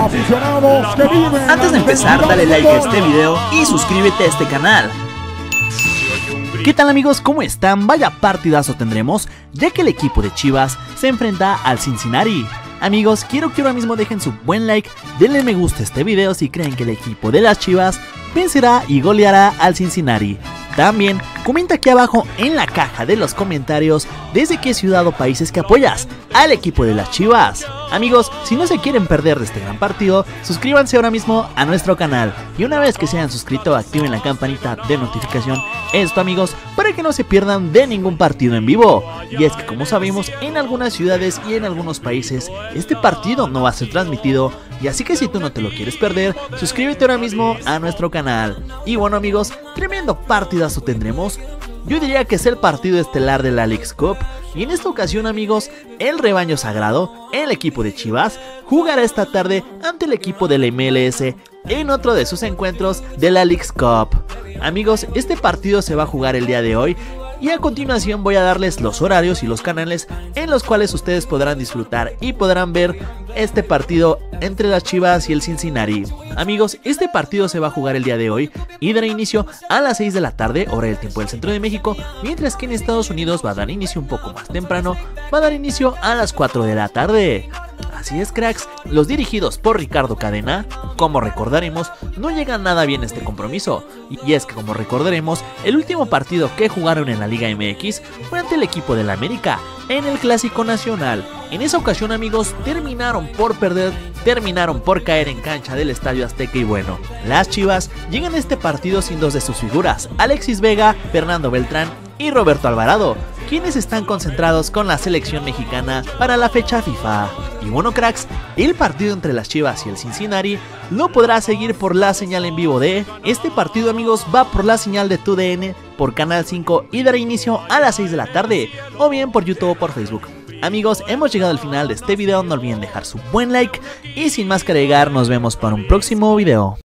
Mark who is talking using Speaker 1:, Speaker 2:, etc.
Speaker 1: Aficionados que viven.
Speaker 2: Antes de empezar, dale like a este video y suscríbete a este canal. ¿Qué tal amigos? ¿Cómo están? Vaya partidazo tendremos, ya que el equipo de Chivas se enfrenta al Cincinnati. Amigos, quiero que ahora mismo dejen su buen like, denle me gusta a este video si creen que el equipo de las Chivas vencerá y goleará al Cincinnati. También comenta aquí abajo en la caja de los comentarios desde qué ciudad o países que apoyas al equipo de las Chivas. Amigos, si no se quieren perder de este gran partido, suscríbanse ahora mismo a nuestro canal y una vez que se hayan suscrito activen la campanita de notificación. Esto amigos, para que no se pierdan de ningún partido en vivo. Y es que como sabemos, en algunas ciudades y en algunos países este partido no va a ser transmitido. Y así que si tú no te lo quieres perder, suscríbete ahora mismo a nuestro canal. Y bueno amigos, tremendo partidazo tendremos. Yo diría que es el partido estelar de la Leagues Cup. Y en esta ocasión amigos, el rebaño sagrado, el equipo de Chivas, jugará esta tarde ante el equipo de la MLS en otro de sus encuentros de la Leagues Cup. Amigos, este partido se va a jugar el día de hoy. Y a continuación voy a darles los horarios y los canales en los cuales ustedes podrán disfrutar y podrán ver este partido entre las Chivas y el Cincinnati. Amigos, este partido se va a jugar el día de hoy y dará inicio a las 6 de la tarde, hora del tiempo del centro de México, mientras que en Estados Unidos va a dar inicio un poco más temprano, va a dar inicio a las 4 de la tarde. Así es cracks, los dirigidos por Ricardo Cadena, como recordaremos, no llegan nada bien a este compromiso. Y es que como recordaremos, el último partido que jugaron en la Liga MX fue ante el equipo del América, en el Clásico Nacional. En esa ocasión amigos, terminaron por perder, terminaron por caer en cancha del Estadio Azteca y bueno, las Chivas llegan a este partido sin dos de sus figuras, Alexis Vega, Fernando Beltrán y Roberto Alvarado, quienes están concentrados con la selección mexicana para la fecha FIFA. Y bueno cracks, el partido entre las Chivas y el Cincinnati lo podrá seguir por la señal en vivo de este partido amigos, va por la señal de TUDN por Canal 5 y dará inicio a las 6 de la tarde o bien por YouTube o por Facebook. Amigos, hemos llegado al final de este video, no olviden dejar su buen like y sin más que agregar nos vemos para un próximo video.